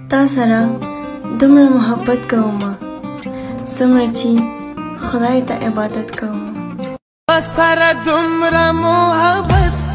تا سره دومره محبت کوم څومره چې خدای ته عبادت کوم سره دومره محبت